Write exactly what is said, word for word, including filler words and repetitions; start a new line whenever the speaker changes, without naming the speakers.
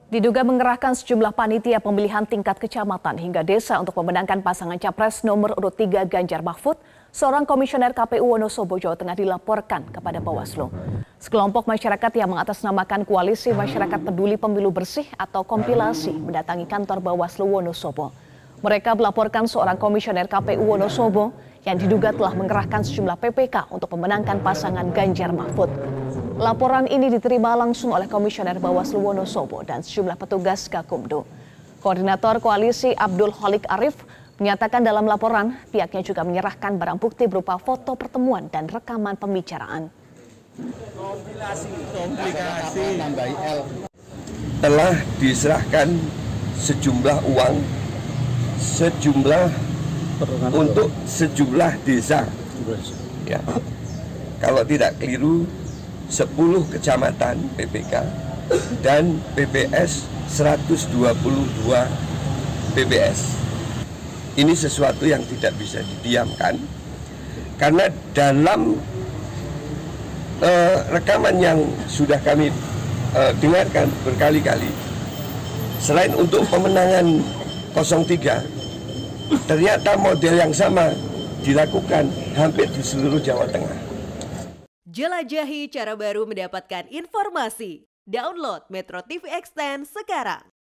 Diduga mengerahkan sejumlah panitia pemilihan tingkat kecamatan hingga desa untuk memenangkan pasangan capres nomor urut tiga Ganjar Mahfud, seorang komisioner K P U Wonosobo, Jawa Tengah dilaporkan kepada Bawaslu. Sekelompok masyarakat yang mengatasnamakan Koalisi Masyarakat Peduli Pemilu Bersih atau kompilasi mendatangi kantor Bawaslu Wonosobo. Mereka melaporkan seorang komisioner K P U Wonosobo yang diduga telah mengerahkan sejumlah P P K untuk memenangkan pasangan Ganjar Mahfud. Laporan ini diterima langsung oleh Komisioner Bawaslu Wonosobo dan sejumlah petugas Gakumdu. Koordinator Koalisi Abdul Holik Arif menyatakan dalam laporan pihaknya juga menyerahkan barang bukti berupa foto pertemuan dan rekaman pembicaraan.
Kompilasi, komplikasi telah diserahkan sejumlah uang, sejumlah untuk sejumlah desa. Ya. Kalau tidak keliru, sepuluh kecamatan P P K dan P P S seratus dua puluh dua P P S. Ini sesuatu yang tidak bisa didiamkan karena dalam uh, rekaman yang sudah kami uh, dengarkan berkali-kali, selain untuk pemenangan nol tiga, ternyata model yang sama dilakukan hampir di seluruh Jawa Tengah.
Jelajahi cara baru mendapatkan informasi. Download Metro T V Extend sekarang.